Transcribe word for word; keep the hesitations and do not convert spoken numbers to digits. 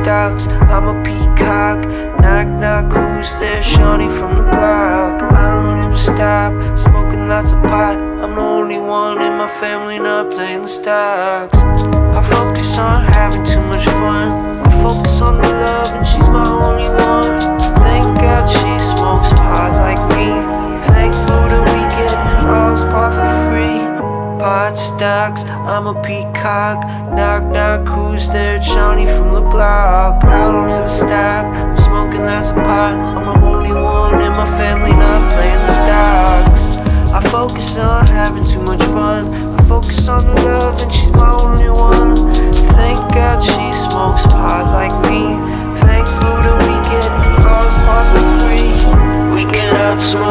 stocks, I'm a peacock. Knock, knock, who's there? Shawnee from the block. I don't ever stop, smoking lots of pot. I'm the only one in my family not playing the stocks. I focus on having too much fun. I focus on the love and she's my only one. Thank God she smokes pot like me. Thank Buddha we get all this pot for free. Pot stocks, I'm a peacock. Knock, knock, who's there? Shawnee from the block. I don't ever stop, I'm smoking lots of pot. I'm the only one in my family not playing the stocks. I focus on having too much fun. I focus on the love and she's my only one. Thank God she smokes pot like me. Thank Buddha we get all this pot for free. We can outsmoke